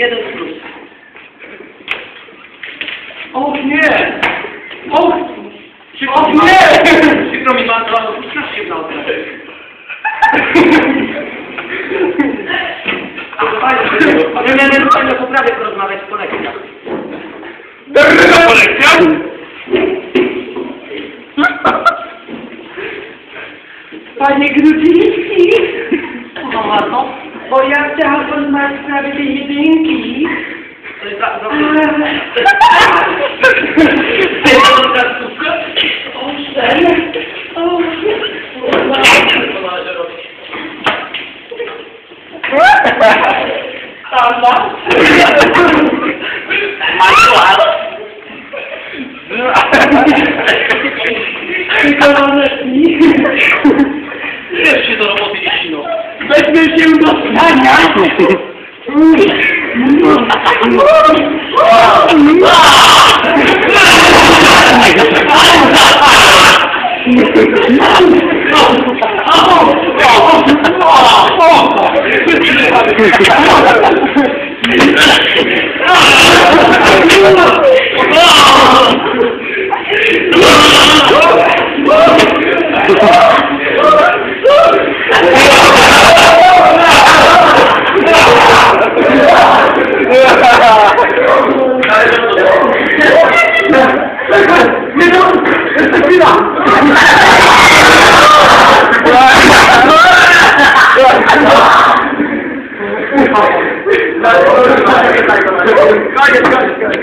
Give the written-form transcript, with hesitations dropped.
Jeden plus. Och nie! Och! Przykro mi nie! Przykro mi bardzo, już się wdał teraz. Nie miałem o poprawie porozmawiać po lekcjach. Po lekcjach? Panie Grudziński, No ładno. bo ja chciałam porozmawiać w sprawie tej jedynki. To jest za... Ty to krasówka? Owszem. Co należy robić? Prawda? Wykonane Bierz się do roboty, dziecino. Weźmy się do stania. Koniec,